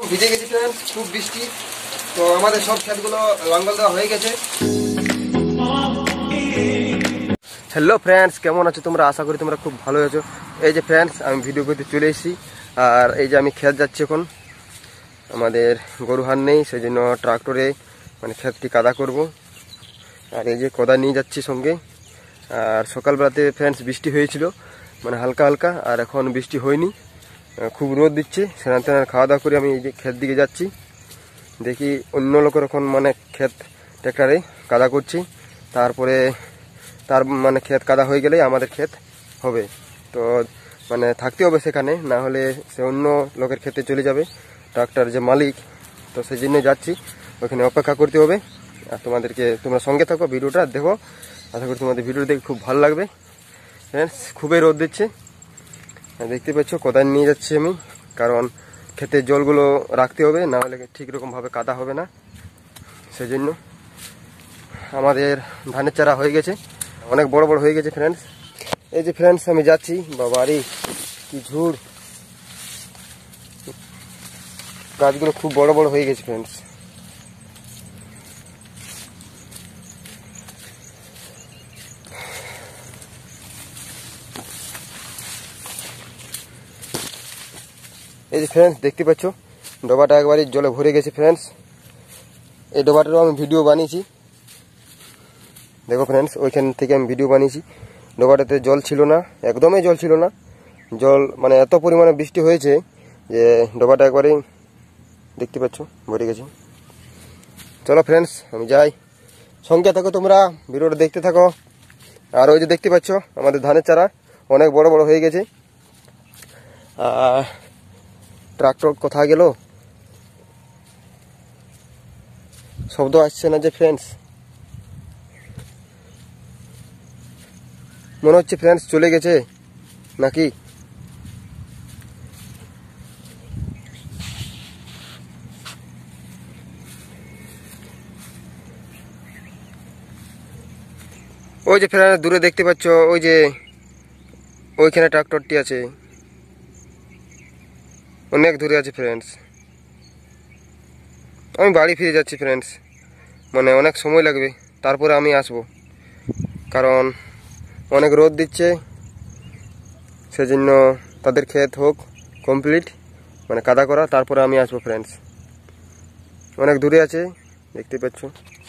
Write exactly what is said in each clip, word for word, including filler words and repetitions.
ভিজে গেছে ফ্রেন্ডস, খুব বৃষ্টি। তো আমাদের সব ক্ষেতগুলো লাঙ্গল দেওয়া হয়ে গেছে। হ্যালো ফ্রেন্ডস, কেমন আছো তোমরা? আশা করি তোমরা খুব ভালো আছো। এই যে ফ্রেন্ডস, আমি ভিডিও করতে চলে এসেছি। আর এই যে আমি ক্ষেত যাচ্ছি এখন। আমাদের গরু হাল নেই, সেই জন্য ট্রাক্টরে মানে ক্ষেতটি কাদা করব। আর এই যে কোদাল নিয়ে যাচ্ছি সঙ্গে। আর সকালবেলাতে ফ্রেন্ডস বৃষ্টি হয়েছিল, মানে হালকা হালকা। আর এখন বৃষ্টি হয়নি, খুব রোদ দিচ্ছে। সেখান থেকে খাওয়া দাওয়া করে আমি এই যে ক্ষেত দিকে যাচ্ছি। দেখি অন্য লোকের এখন মানে ক্ষেত ট্র্যাক্টরে কাদা করছি। তারপরে তার মানে ক্ষেত কাদা হয়ে গেলেই আমাদের ক্ষেত হবে। তো মানে থাকতে হবে সেখানে, না হলে সে অন্য লোকের ক্ষেতে চলে যাবে ট্রাক্টর যে মালিক। তো সেই জন্য যাচ্ছি, ওখানে অপেক্ষা করতে হবে। আর তোমাদেরকে তোমরা সঙ্গে থাকো, ভিডিওটা দেখো। আশা করি তোমাদের ভিডিও দেখে খুব ভালো লাগবে। ফ্রেন্ডস, খুবই রোদ দিচ্ছে, দেখতে পাচ্ছ। কোদাল নিয়ে যাচ্ছি আমি, কারণ ক্ষেতের জলগুলো রাখতে হবে, না হলে ঠিক রকমভাবে কাদা হবে না। সেই জন্য আমাদের ধানের চারা হয়ে গেছে, অনেক বড় বড় হয়ে গেছে ফ্রেন্ডস। এই যে ফ্রেন্ডস, আমি যাচ্ছি। বাবারি কি ঝুড়, গাছগুলো খুব বড় বড় হয়ে গেছে ফ্রেন্ডস। এই যে ফ্রেন্ডস, দেখতে পাচ্ছ ডোবাটা একবারই জলে ভরে গেছে ফ্রেন্ডস। এই ডোবাটারও আমি ভিডিও বানিয়েছি, দেখো ফ্রেন্ডস। ওইখান থেকে আমি ভিডিও বানিয়েছি। ডোবাটাতে জল ছিল না, একদমই জল ছিল না। জল মানে এত পরিমাণে বৃষ্টি হয়েছে যে ডোবাটা একবারেই দেখতে পাচ্ছ ভরে গেছে। চলো ফ্রেন্ডস, আমি যাই, সঙ্গে থাকো তোমরা, ভিডিওটা দেখতে থাকো। আর ওই যে দেখতে পাচ্ছ আমাদের ধানের চারা অনেক বড় বড় হয়ে গেছে। আর ট্রাক্টর কোথায় গেল, শব্দ আসছে না যে ফ্রেন্ডস। মনে হচ্ছে ফ্রেন্ডস চলে গেছে নাকি। ওই যে ফ্রেন্ডস দূরে দেখতে পাচ্ছ, ওই যে ওইখানে ট্রাক্টরটি আছে, অনেক দূরে আছে ফ্রেন্ডস। আমি বাড়ি ফিরে যাচ্ছি ফ্রেন্ডস, মানে অনেক সময় লাগবে, তারপরে আমি আসব, কারণ অনেক রোদ দিচ্ছে। সেজন্য তাদের ক্ষেত হোক কমপ্লিট, মানে কাদা করা, তারপরে আমি আসবো ফ্রেন্ডস। অনেক দূরে আছে, দেখতে পাচ্ছ।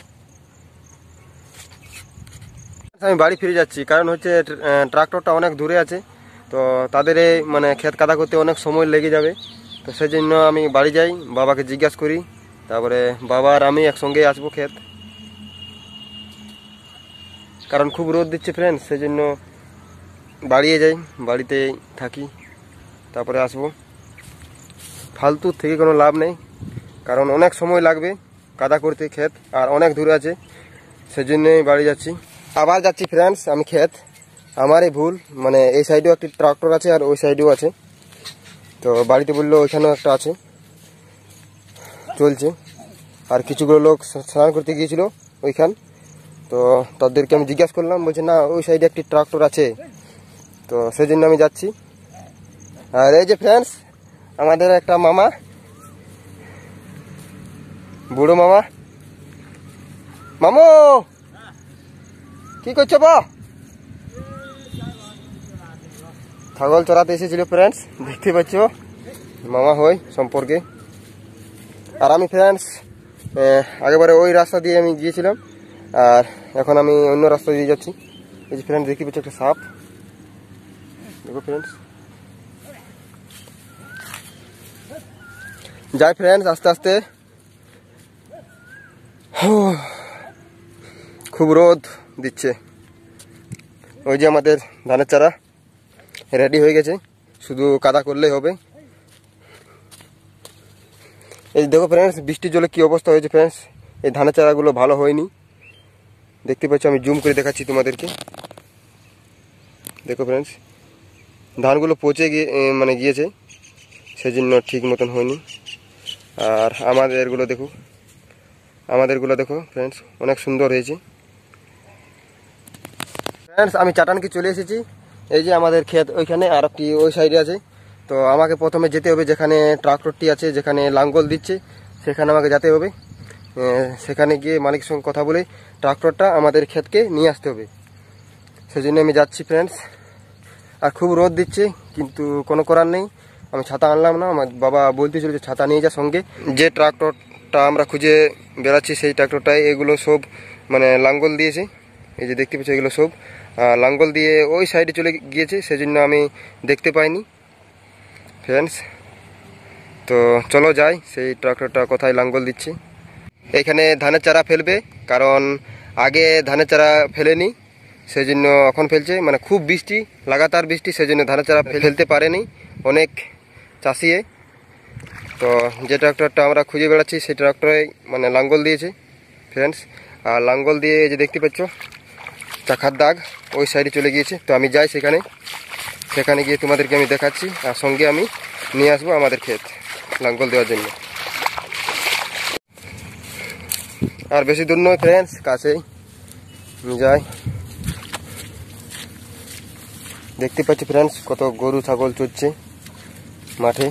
আমি বাড়ি ফিরে যাচ্ছি, কারণ হচ্ছে ট্রাক্টরটা অনেক দূরে আছে। তো তাদের এই মানে ক্ষেত কাদা করতে অনেক সময় লেগে যাবে। তো সেই জন্য আমি বাড়ি যাই, বাবাকে জিজ্ঞাসা করি, তারপরে বাবা আর আমি একসঙ্গেই আসবো ক্ষেত। কারণ খুব রোদ দিচ্ছে ফ্রেন্ডস, সেই জন্য বাড়িয়ে যাই, বাড়িতেই থাকি, তারপরে আসবো। ফালতু থেকে কোনো লাভ নেই, কারণ অনেক সময় লাগবে কাদা করতে ক্ষেত, আর অনেক দূরে আছে। সেই জন্যই বাড়ি যাচ্ছি, আবার যাচ্ছি ফ্রেন্ডস আমি ক্ষেত। আমারই ভুল, মানে এই সাইডেও একটি ট্রাক্টর আছে আর ওই সাইডেও আছে। তো বাড়িতে বললো ওইখানেও একটা আছে, চলছে। আর কিছুগুলো লোক স্নান করতে গিয়েছিল ওইখান, তো তাদেরকে আমি জিজ্ঞাসা করলাম, বলছে না ওই সাইডে একটি ট্রাক্টর আছে। তো সেই জন্য আমি যাচ্ছি। আর এই যে ফ্রেন্ডস, আমাদের একটা মামা, বুড়ো মামা। মামু কি করছো বা? ছাগল চড়াতে এসেছিল ফ্রেন্ডস, দেখতে পাচ্ছ, মামা হয় সম্পর্কে। আর আমি ফ্রেন্ডস আগেবারে ওই রাস্তা দিয়ে আমি গিয়েছিলাম, আর এখন আমি অন্য রাস্তা দিয়ে যাচ্ছি। এই যে ফ্রেন্ডস দেখতে পাচ্ছ একটা সাপ, দেখো ফ্রেন্ডস। যাই ফ্রেন্ডস আস্তে আস্তে, খুব রোদ দিচ্ছে। ওই যে আমাদের ধানের চারা রেডি হয়ে গেছে, শুধু কাদা করলেই হবে। এই দেখো ফ্রেন্ডস, বৃষ্টির জলে কি অবস্থা হয়েছে ফ্রেন্ডস। এই ধানের চারাগুলো ভালো হয়নি, দেখতে পাচ্ছ। আমি জুম করে দেখাচ্ছি তোমাদেরকে, দেখো ফ্রেন্ডস, ধানগুলো পচে গিয়ে মানে গিয়েছে, সেজন্য ঠিক মতন হয়নি। আর আমাদেরগুলো দেখো, আমাদেরগুলো দেখো ফ্রেন্ডস, অনেক সুন্দর হয়েছে। ফ্রেন্ডস আমি চাটানকি চলে এসেছি। এই যে আমাদের ক্ষেত ওইখানে, আর একটি ওই সাইডে আছে। তো আমাকে প্রথমে যেতে হবে যেখানে ট্রাক্টরটি আছে, যেখানে লাঙ্গল দিচ্ছে সেখানে আমাকে যেতে হবে। সেখানে গিয়ে মালিকের সঙ্গে কথা বলে ট্রাক্টরটা আমাদের ক্ষেতকে নিয়ে আসতে হবে। সেজন্য আমি যাচ্ছি ফ্রেন্ডস। আর খুব রোদ দিচ্ছে, কিন্তু কোনো করার নেই, আমি ছাতা আনলাম না। আমার বাবা বলতে ছিল যে ছাতা নিয়ে যা সঙ্গে। যে ট্রাক্টরটা আমরা খুঁজে বেড়াচ্ছি সেই ট্রাক্টরটায় এগুলো সব মানে লাঙ্গল দিয়েছে। এই যে দেখতে পাচ্ছি এগুলো সব লাঙ্গল দিয়ে ওই সাইডে চলে গিয়েছে, সেজন্য আমি দেখতে পাইনি ফ্রেন্ডস। তো চলো যাই সেই ট্রাক্টরটা কোথায় লাঙ্গল দিচ্ছে। এখানে ধানের চারা ফেলবে, কারণ আগে ধানের চারা ফেলেনি, সেই জন্য এখন ফেলছে। মানে খুব বৃষ্টি, লাগাতার বৃষ্টি, সেই জন্য ধানের চারা ফেলতে পারেনি অনেক চাষি। তো যে ট্রাক্টরটা আমরা খুঁজে বেড়াচ্ছি সেই ট্রাক্টরে মানে লাঙ্গল দিয়েছে ফ্রেন্ডস। আর লাঙ্গল দিয়ে যে দেখতে পাচ্ছ চাকার দাগ ওই সাইডে চলে গিয়েছে। তো আমি যাই সেখানে, সেখানে গিয়ে তোমাদেরকে আমি দেখাচ্ছি, আর সঙ্গে আমি নিয়ে আসবো আমাদের ক্ষেত লাঙ্গল দেওয়ার জন্য। আর বেশি দূর নয় ফ্রেন্ডস, কাছেই যাই। দেখতে পাচ্ছি ফ্রেন্ডস কত গরু ছাগল চড়ছে মাঠে।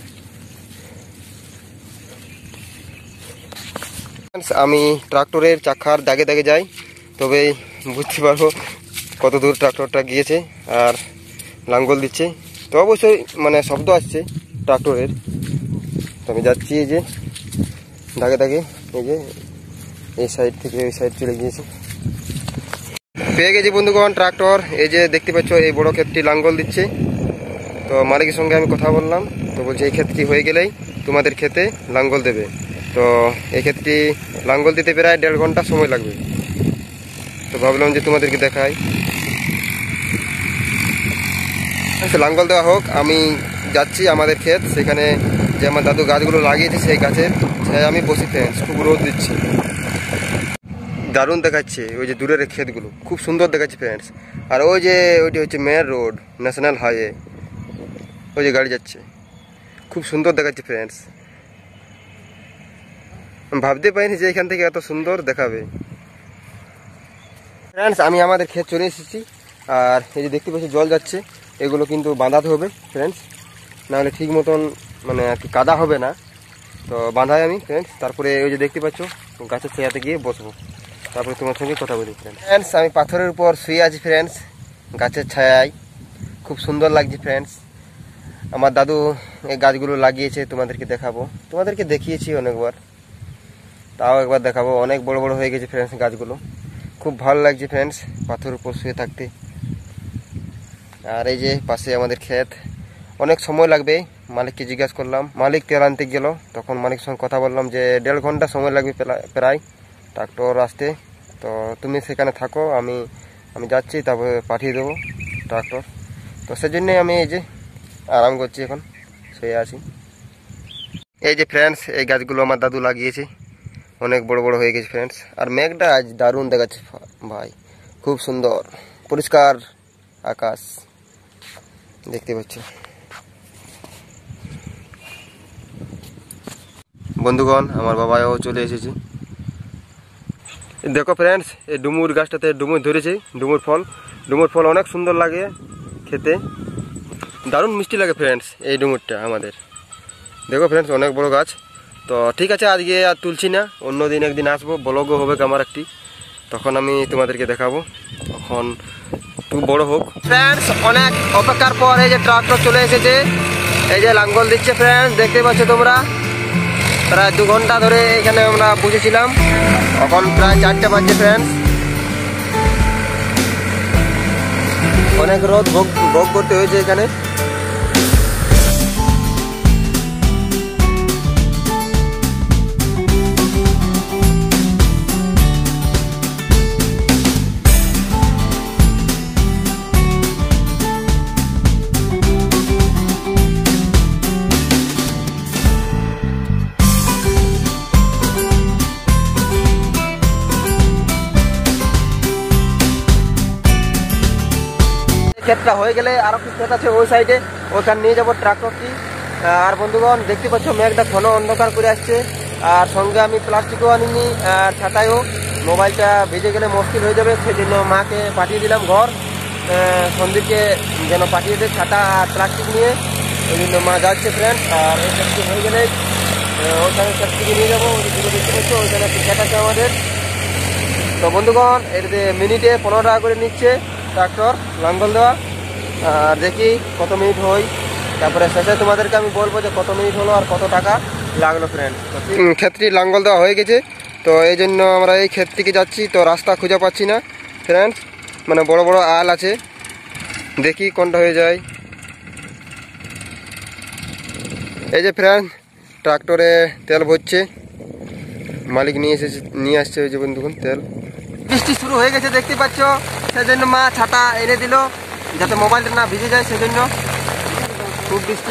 আমি ট্রাক্টরের চাকার দাগে দাগে যাই, তবেই বুঝতে পারবো কত দূর ট্রাক্টরটা গিয়েছে আর লাঙ্গল দিচ্ছে। তো অবশ্যই মানে শব্দ আসছে ট্রাক্টরের। তো আমি যাচ্ছি এই যে দাগে দাগে, এই যে এই সাইড থেকে ওই সাইড চলে গিয়েছে। পেয়ে গেছি বন্ধুগণ ট্রাক্টর। এই যে দেখতে পাচ্ছ এই বড় ক্ষেতটি লাঙ্গল দিচ্ছে। তো মালিকের সঙ্গে আমি কথা বললাম, তো বলছে এই ক্ষেতটি হয়ে গেলেই তোমাদের ক্ষেতে লাঙ্গল দেবে। তো এই ক্ষেতটি লাঙ্গল দিতে প্রায় দেড় ঘন্টা সময় লাগবে। তো ভাবলাম যে তোমাদেরকে দেখাই। লাঙ্গল দেওয়া হোক, আমি যাচ্ছি আমাদের ক্ষেত। সেখানে যে আমার দাদু গাছগুলো লাগিয়েছে সেই গাছের ছায় আমি বসি ফ্রেন্ডস। খুব রোদ দিচ্ছে, দারুণ দেখাচ্ছে। ওই যে দূরের ক্ষেতগুলো খুব সুন্দর দেখাচ্ছে ফ্রেন্ডস। আর ওই যে ওইটি হচ্ছে মেন রোড, ন্যাশনাল হাইওয়ে, ওই যে গাড়ি যাচ্ছে, খুব সুন্দর দেখাচ্ছে ফ্রেন্ডস। ভাবতে পারিনি যে এখান থেকে এত সুন্দর দেখাবে ফ্রেন্ডস। আমি আমাদের ক্ষেত চলে এসেছি। আর এই যে দেখতে পাচ্ছি জল যাচ্ছে, এগুলো কিন্তু বাঁধাতে হবে ফ্রেন্ডস, নাহলে ঠিক মতন মানে আর কি কাদা হবে না। তো বাঁধাই আমি ফ্রেন্ডস। তারপরে ওই যে দেখতে পাচ্ছ গাছের ছায়াতে গিয়ে বসবো, তারপরে তোমার সঙ্গে কথা বলি ফ্রেন্ডস। আমি পাথরের উপর শুয়ে আছি ফ্রেন্ডস, গাছের ছায়ায়, খুব সুন্দর লাগছে ফ্রেন্ডস। আমার দাদু এই গাছগুলো লাগিয়েছে, তোমাদেরকে দেখাবো। তোমাদেরকে দেখিয়েছি অনেকবার, তাও একবার দেখাবো। অনেক বড় বড় হয়ে গেছে ফ্রেন্ডস গাছগুলো, খুব ভালো লাগছে ফ্রেন্ডস পাথরের উপর শুয়ে থাকতে। আর এই যে পাশে আমাদের ক্ষেত, অনেক সময় লাগবে। মালিককে জিজ্ঞাসা করলাম, মালিক তেল আনতে গেল, তখন মালিকের সঙ্গে কথা বললাম যে দেড় ঘন্টা সময় লাগবে প্রায় ট্রাক্টর আসতে। তো তুমি সেখানে থাকো, আমি আমি যাচ্ছি, তারপরে পাঠিয়ে দেবো ট্রাক্টর। তো সেজন্যই আমি এই যে আরাম করছি, এখন শুয়ে আছি। এই যে ফ্রেন্ডস এই গাছগুলো আমার দাদু লাগিয়েছে, অনেক বড় বড় হয়ে গেছে ফ্রেন্ডস। আর মেঘটা আজ দারুণ দেখাচ্ছে ভাই, খুব সুন্দর পরিষ্কার আকাশ দেখতে পাচ্ছি। বন্ধুগণ আমার বাবাও চলে এসেছে। দেখো ফ্রেন্ডস এই ডুমুর গাছটাতে ডুমুর ধরেছে, ডুমুর ফল। ডুমুর ফল অনেক সুন্দর লাগে খেতে, দারুণ মিষ্টি লাগে ফ্রেন্ডস এই ডুমুরটা আমাদের। দেখো ফ্রেন্ডস অনেক বড় গাছ। তো ঠিক আছে, আজকে আর তুলছি না, অন্য দিন একদিন আসবো, ব্লগও হবে আমার একটি, তখন আমি তোমাদেরকে দেখাবো, তখন একটু বড় হোক ফ্রেন্ডস। অনেক অপেক্ষার পর এই যে ট্রাক্টর চলে এসেছে, এই যে লাঙ্গল দিচ্ছে ফ্রেন্ডস, দেখতে পাচ্ছ তোমরা। প্রায় দু ঘন্টা ধরে এখানে আমরা বসেছিলাম, এখন প্রায় চারটে বাজছে ফ্রেন্ডস। অনেক রোদ ভোগ ভোগ করতে হয়েছে এখানে। ক্ষেতটা হয়ে গেলে আরো কিছু ক্ষেত আছে ওই সাইডে, ওখানে নিয়ে যাবো ট্রাক্টরটি। আর বন্ধুগণ দেখতে পাচ্ছ মেঘটা ঘন অন্ধকার করে আসছে, আর সঙ্গে আমি প্লাস্টিকও আনিনি, আর ছাতায়ও। মোবাইলটা ভিজে গেলে মুশকিল হয়ে যাবে, সেই জন্য মাকে পাঠিয়ে দিলাম ঘর, সন্দীপকে যেন পাঠিয়ে দেয় ছাতা আর প্লাস্টিক নিয়ে। ওই জন্য মা যাচ্ছে ফ্রেন্ড। আর এই ক্ষেতটি হয়ে গেলে ওইখানে ক্ষেতটিকে নিয়ে যাবো, ওই দিকে দেখতে পাচ্ছ ওইখানে একটি ক্ষেত আছে আমাদের। তো বন্ধুগণ এটাতে মিনিটে পনেরো টাকা করে নিচ্ছে ট্রাক্টর লাঙ্গল দেওয়া। আর দেখি কত মিনিট হয়, তারপরে শেষে তোমাদেরকে আমি বলবো যে কত মিনিট হলো আর কত টাকা লাগলো ফ্রেন্ড। ক্ষেতটি লাঙ্গল দেওয়া হয়ে গেছে, তো এই জন্য আমরা এই ক্ষেত থেকে যাচ্ছি। তো রাস্তা খুঁজে পাচ্ছি না ফ্রেন্ডস, মানে বড় বড় আল আছে, দেখি কোনটা হয়ে যায়। এই যে ফ্রেন্ড ট্রাক্টরে তেল ভরছে, মালিক নিয়ে এসেছে নিয়ে আসছে ওই যে বন্ধুগণ তেল। বৃষ্টি শুরু হয়ে গেছে দেখতে পাচ্ছ, সেজন্য মা ছাতা এনে দিল যাতে মোবাইলটা না ভিজে যায়, সেজন্য। খুব বৃষ্টি,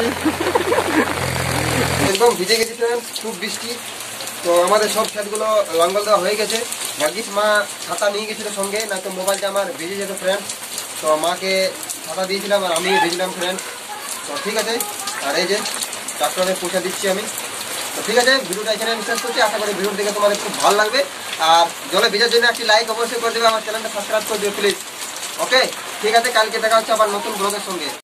একদম ভিজে গেছে ফ্রেন্ডস, খুব বৃষ্টি। তো আমাদের সব ক্ষেতগুলো লাঙ্গল দেওয়া হয়ে গেছে। ভাগ্যিস মা ছাতা নিয়ে গেছিল সঙ্গে, না তো মোবাইলটা আমার ভিজে যেত ফ্রেন্ডস। তো মাকে ছাতা দিয়েছিলাম আর আমি ভিজলাম ফ্রেন্ডস। তো ঠিক আছে, আর এই যে ট্রাক্টরে পৌঁছে দিচ্ছি আমি। তো ঠিক আছে, ভিডিওটা এখানে আমি শেষ করছি। আশা করি ভিডিও দেখে তোমাদের খুব ভালো লাগবে। আর জলে ভিজার জন্য একটি লাইক অবশ্যই করে দেবে, আমার চ্যানেলটা সাবস্ক্রাইব করে দেবে প্লিজ। ওকে, ঠিক আছে, কালকে দেখা হচ্ছে আবার নতুন ব্লগের সঙ্গে।